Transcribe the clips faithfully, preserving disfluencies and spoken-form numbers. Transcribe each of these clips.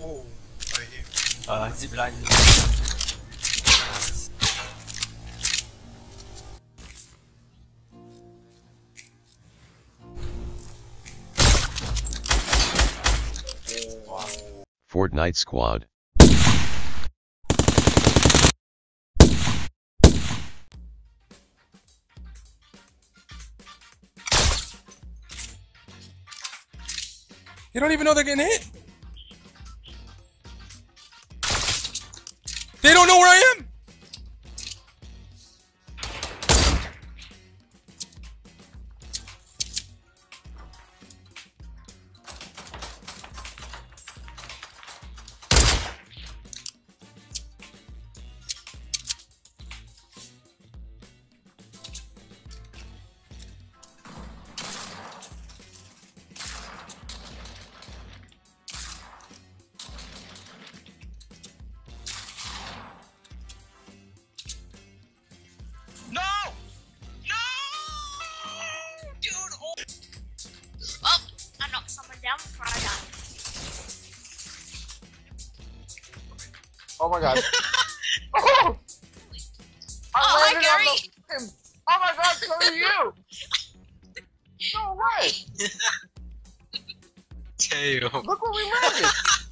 Oh, right here. Uh, zip line. Wow. Fortnite Squad. You don't even know they're getting hit. They don't know where I am. No! No! Dude, oh! Oh, I knocked someone down before I died. Oh my god. Oh! I Oh, hi, landed on Gary! the... Oh my god, so are you! No way! Damn. Look where we landed!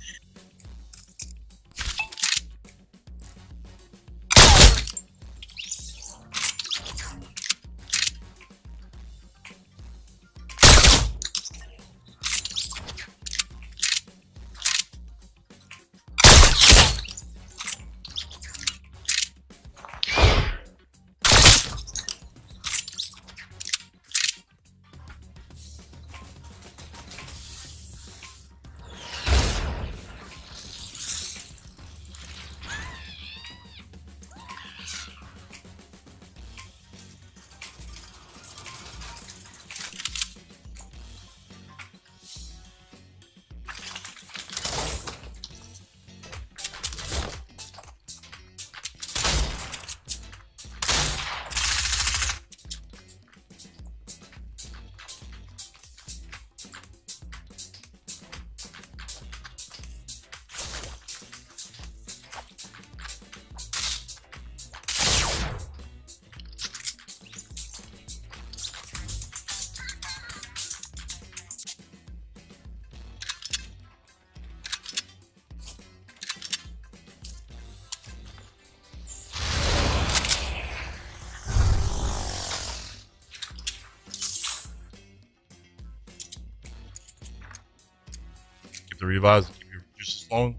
Keep the revives. Keep your juices flowing.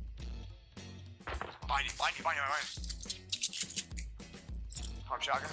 Behind you, behind you, behind you, behind you. Hard shotgun.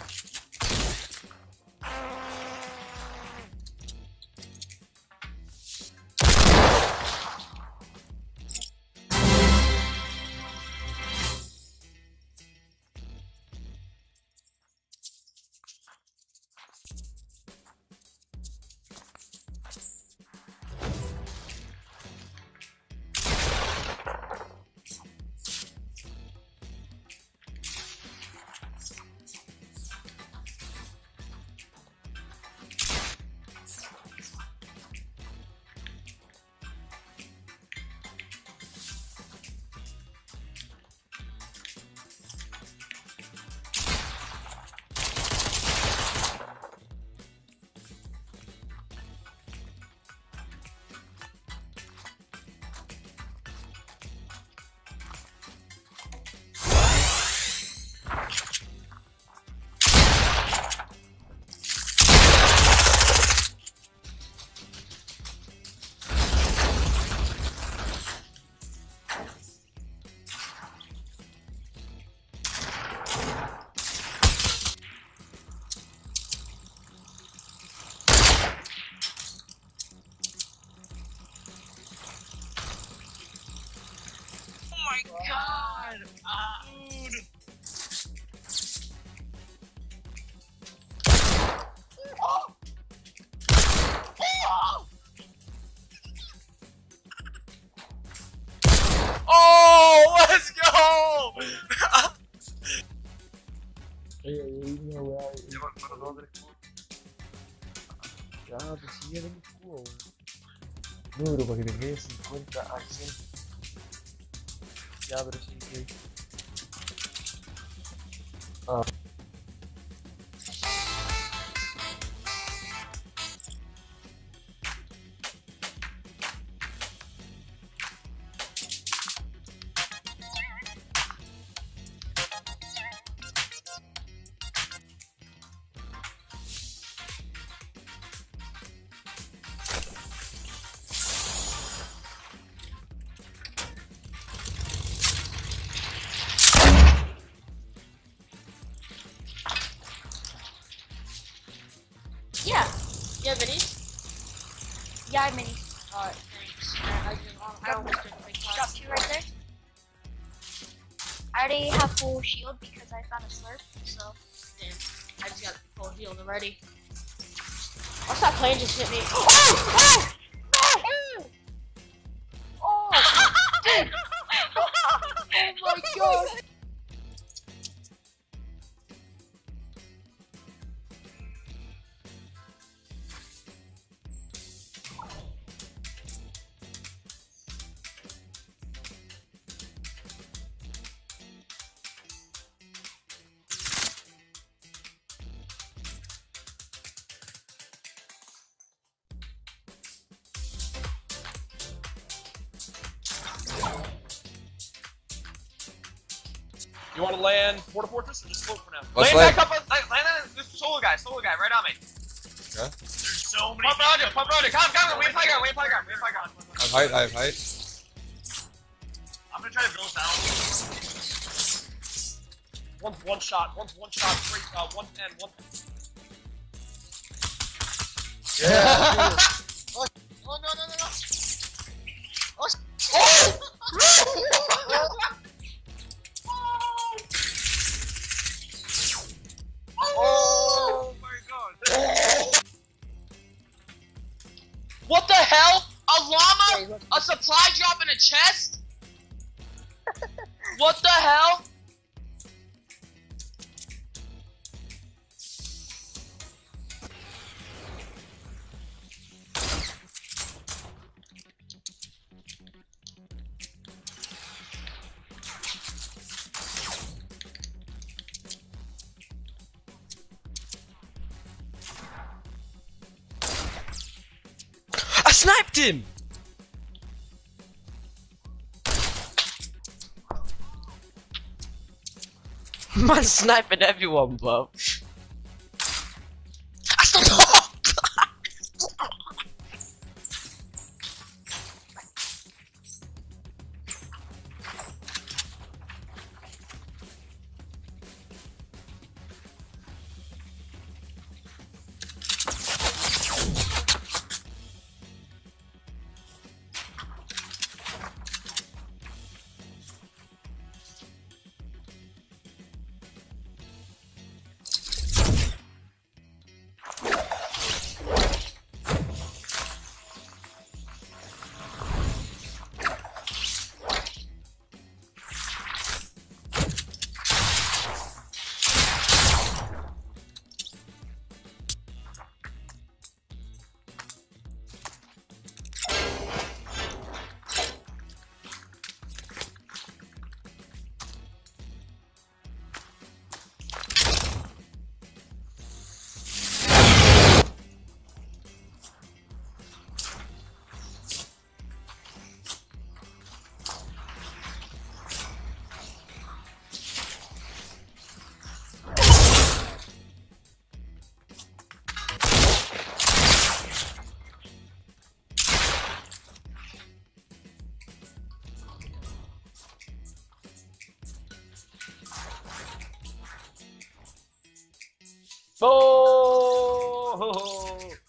Oh my god! Ah, dude! Oh! Oh! Oh, let's go! Ya, pues sigue de mi culo, weón. Duro, para que te quede cincuenta a cien. Yeah, but it's easy. Uh. Yeah. You have minis? Yeah, I have minis. Alright, thanks. I, I, just, I almost didn't make that. Drop two right there. I already have full shield because I found a slurp, so. Damn. I just got full shield already. What's that plane just hit me? Oh! Oh! Oh! Oh! Oh my god! You want to land Porta Fortress or just float for now? Let's land land. back up. Land, land on this solo guy. Solo guy, right on me. Okay. There's so many. Pump around it. Pump around it. Come, come. Wait, fire gun. Wait, fire gun. Wait, fire gun. I have height, I have height. I'm gonna try to build down. One's one shot. One's one shot. Straight. Uh, one ten. One. Yeah. Oh no no no no! Oh! Oh my god! What the hell? A llama? A supply drop in a chest? What the hell? I sniped him! I'm sniping everyone, bro. I still Oh!